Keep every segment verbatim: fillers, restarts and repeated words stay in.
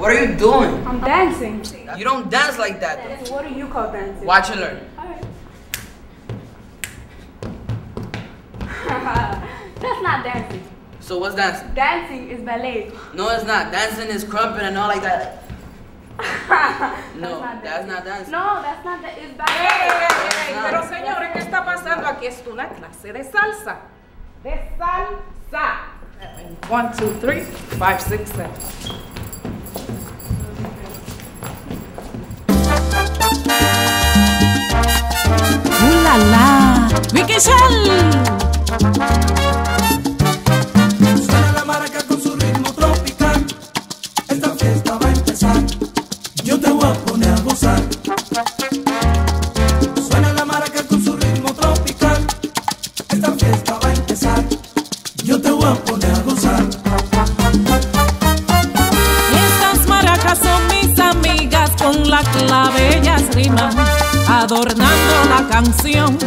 What are you doing? I'm dancing. You don't dance like that. So what do you call dancing? Watch and learn. Alright. That's not dancing. So what's dancing? Dancing is ballet. No, it's not. Dancing is crumping and all like that. No, not that's not dancing. No, that's not that. It's Ey, ballet. ey, ey, ey, pero señores, ¿qué está pasando aquí? Es una clase de salsa. De salsa. One, two, three, five, six, seven. ¡Uh, la, la! ¡Vicky Shell! Suena la maraca con su ritmo tropical. Esta fiesta va a empezar. Yo te voy a poner a gozar. Suena la maraca con su ritmo tropical. Esta fiesta va a empezar. Yo te voy a poner a gozar. Estas maracas son mis amigas, con la clave ellas riman, adornando la canción.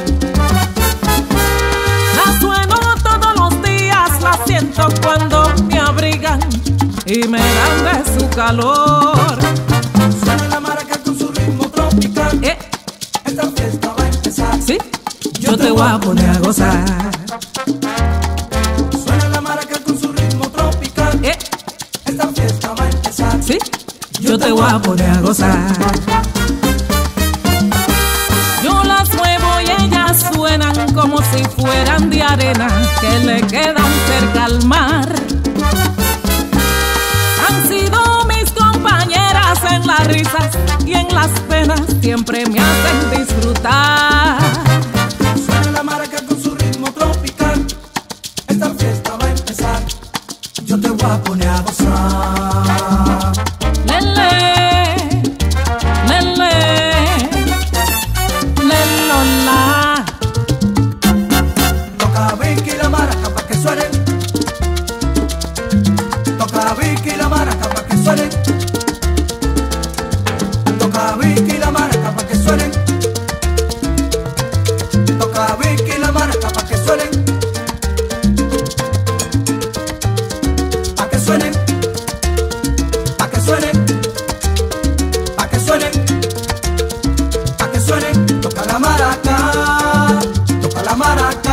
La sueno todos los días, la siento cuando me abrigan y me dan de su calor. Suena la maraca con su ritmo tropical. Eh, Esta fiesta va a empezar. sí, yo te voy a poner a gozar. Suena la maraca con su ritmo tropical. Eh, Esta fiesta va a empezar. sí, yo te voy a poner a gozar. Yo las muevo y ellas suenan como si fueran de arena que le quedan cerca al mar. Han sido mis compañeras en las risas y en las penas, siempre me hacen disfrutar. Suena la maraca con su ritmo tropical. Esta fiesta va a empezar. Yo te voy a poner a gozar. Lele, lele, lelola. Toca Vicky la maraca pa' que suene. Toca Vicky la maraca pa' que suene. Toca Vicky la maraca pa' que suene. Toca Vicky la maraca pa' que suene. Pa' que suene. Pa' que suene. Pa' que suene. Pa' que suene. Toca la maraca. Toca la maraca.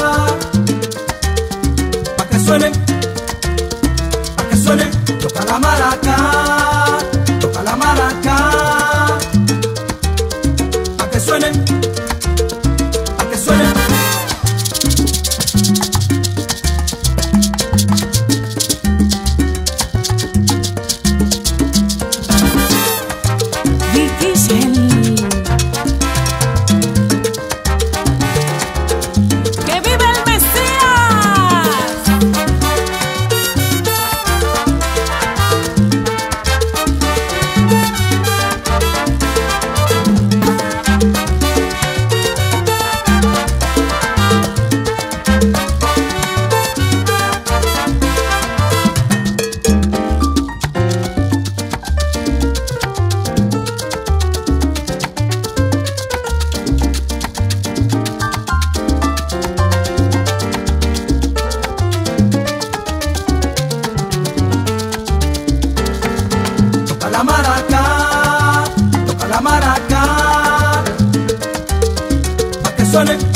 Pa' que suene. Pa' que suene. Toca la maraca. Toca la maraca. Pa' que suene. Pa' que suene. Vicky Shell. ¡Que vive el Mesías! Toca la maraca, toca la maraca, pa' que suene,